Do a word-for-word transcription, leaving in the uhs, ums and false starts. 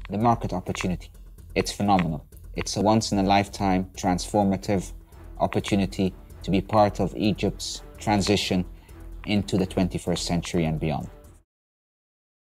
the market opportunity. It's phenomenal. It's a once-in-a-lifetime transformative opportunity to be part of Egypt's transition into the twenty-first century and beyond.